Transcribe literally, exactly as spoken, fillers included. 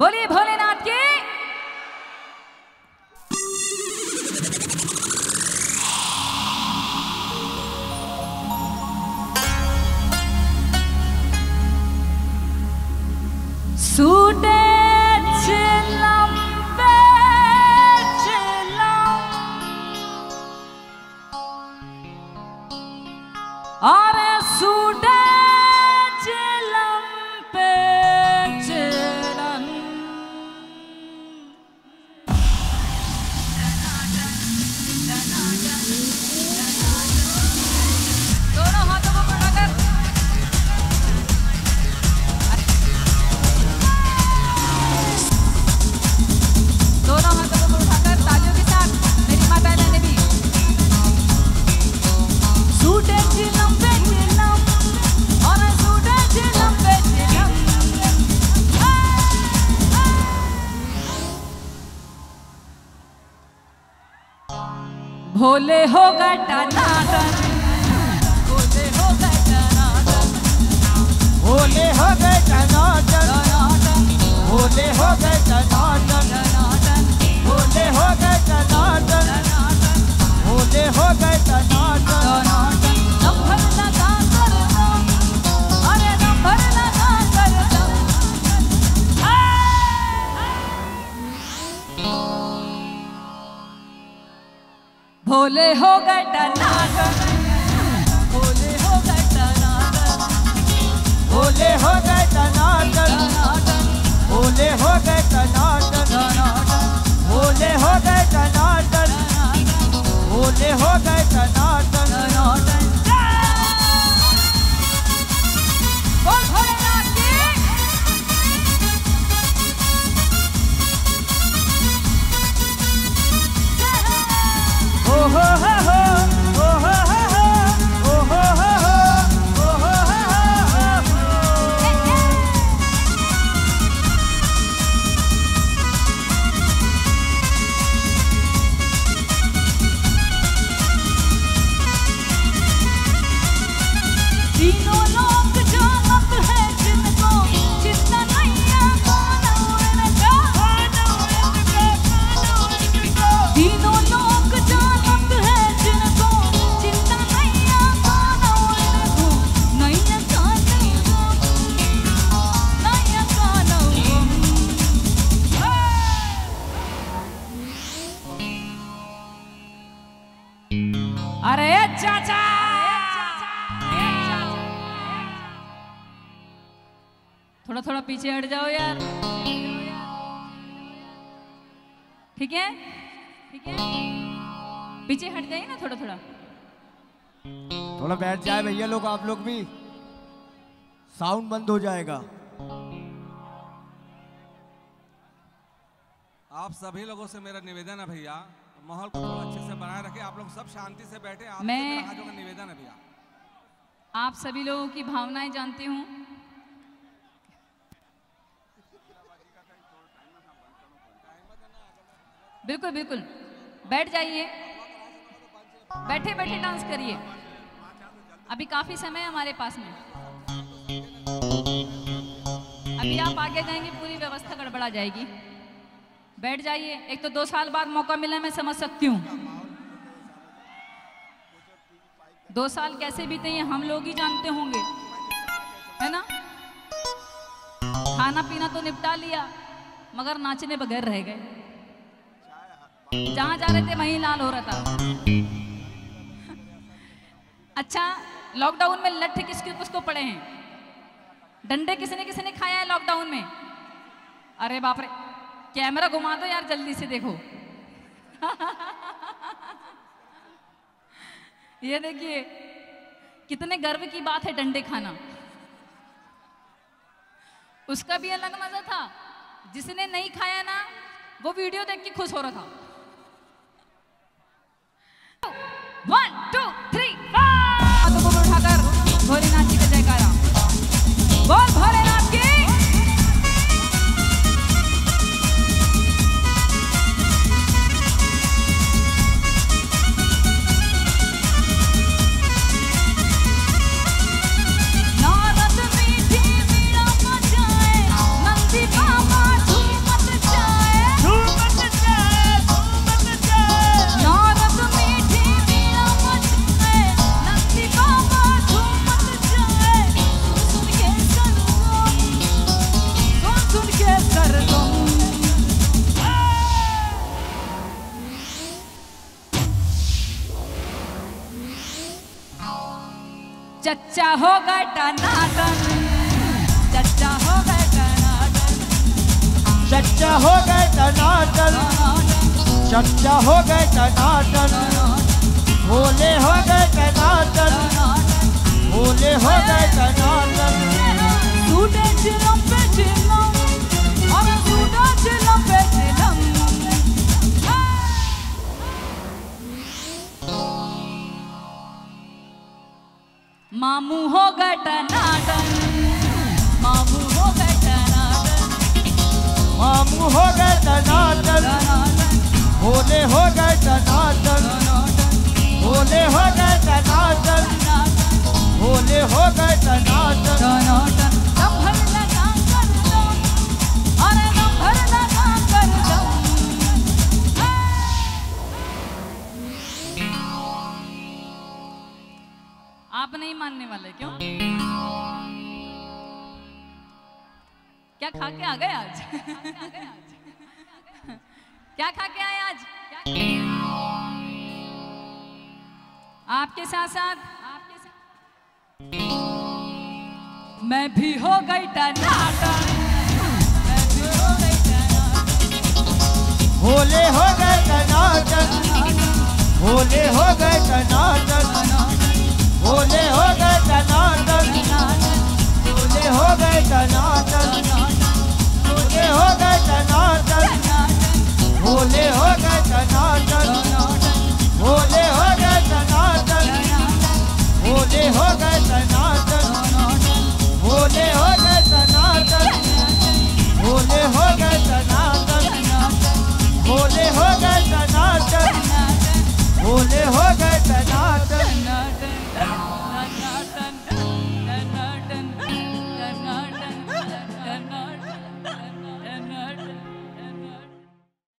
बोलिए भोलेनाथ की। सूटे चिलम पे चिलम और सूटे चिलम पे चिलम दोनों हाथों को बढ़ाकर दोनों हाथों को उठाकर तालियों के साथ मेरी माँ बहन ने भी सूटे चिलम पे चिलम और सूटे चिलम पे चिलम भोले हो गए टनाटन भोले हो गए टनाटन भोले हो गए टनाटन भोले हो गए टनाटन भोले हो गए टनाटन भोले हो गए टनाटन दम भर लगा कर दम अरे दम भर लगा कर दम भोले हो गए टनाटन भोले हो गए टनाटन भोले हो गए टनाटन भोले हो गए टनाटन भोले हो गए टनाटन भोले हो गए टनाटन बोल भोलेनाथ की। ओ हो हो हो ओ हो हो हो ओ हो हो हो ओ हो हो हो तीनों लोग जानत है जिनको चिंता नहीं है कौन उनका तीनों लोग जानत है जिनको चिंता नहीं है कौन उनको नहीं है कौन नहीं है कौन अरे चाचा थोड़ा थोड़ा पीछे हट जाओ यार। ठीक है ठीक है पीछे हट जाइए ना थोड़ा थोड़ा। थोड़ा बैठ जाए भैया लोग, आप लोग भी, साउंड बंद हो जाएगा। आप सभी लोगों से मेरा निवेदन है भैया, माहौल को थोड़ा अच्छे से बनाए रखें। आप लोग सब शांति से बैठे। आप मैं- मेरा हाथों का निवेदन है भैया। आप सभी लोगों की भावनाएं जानती हूँ। बिल्कुल बिल्कुल बैठ जाइए, बैठे बैठे डांस करिए। अभी काफी समय है हमारे पास में। अभी आप आगे जाएंगे पूरी व्यवस्था गड़बड़ा जाएगी। बैठ जाइए। एक तो दो साल बाद मौका मिला, मैं समझ सकती हूँ। दो साल कैसे बीते ये हम लोग ही जानते होंगे, है ना। खाना पीना तो निपटा लिया मगर नाचने बगैर रह गए। जहां जा रहे थे वहीं लाल हो रहा था। अच्छा, लॉकडाउन में लट्ठे किसके किसको पड़े हैं? डंडे किसने किसने खाया है लॉकडाउन में? अरे बाप रे, कैमरा घुमा दो यार जल्दी से, देखो। ये देखिए कितने गर्व की बात है डंडे खाना। उसका भी अलग मजा था। जिसने नहीं खाया ना वो वीडियो देख के खुश हो रहा था। वन टू थ्री हाथों को उठाकर भोलेनाथ जी का जयकारा बोल। भोलेनाथ की। नारद मीठी वीणा बजाए, नंदी बाबा झूम चच्चा हो गए टनाटन, चच्चा हो गए टनाटन, चच्चा हो गए टनाटन, चच्चा हो गए टनाटन, भोले हो गए टनाटन, भोले हो गए टनाटन। सूटे चिलम पे चिलम, और सूटा चिलम पे चिलम। मामू हो गए टनाटन, मामू हो गए टनाटन, मामू हो गए टनाटन, भोले हो गए टनाटन, भोले हो गए टनाटन, भोले हो गए टनाटन। टनाटन दम भर लगा कर दम, अरे दम भर लगा कर दम। आप नहीं मानने वाले क्यों? क्या खा के आ गए आज? क्या खा के आए आज? आपके साथ साथ आपके साथ मैं भी हो गई टनाटन, मैं भी हो गई टनाटन, भोले हो गए टनाटन, भोले हो गए टनाटन, भोले